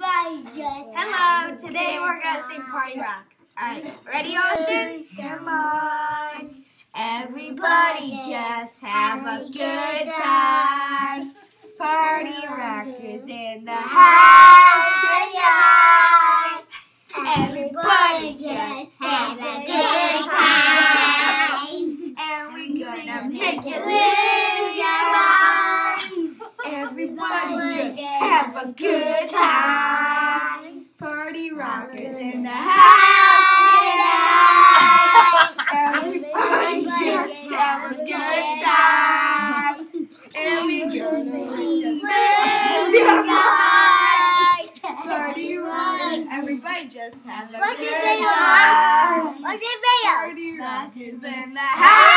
Hello, today we're gonna sing Party Rock. Alright, ready, Austin? Come on. Everybody just have a good time. Party Rock is in the house tonight. Everybody just have a good time. And we're gonna make you lose your mind. Everybody just have a good time. Party Rock is in the house tonight. Everybody just have a good time. And we're gonna lose your mind. Party Rock. Everybody just have a good time. Party Rock is in the house.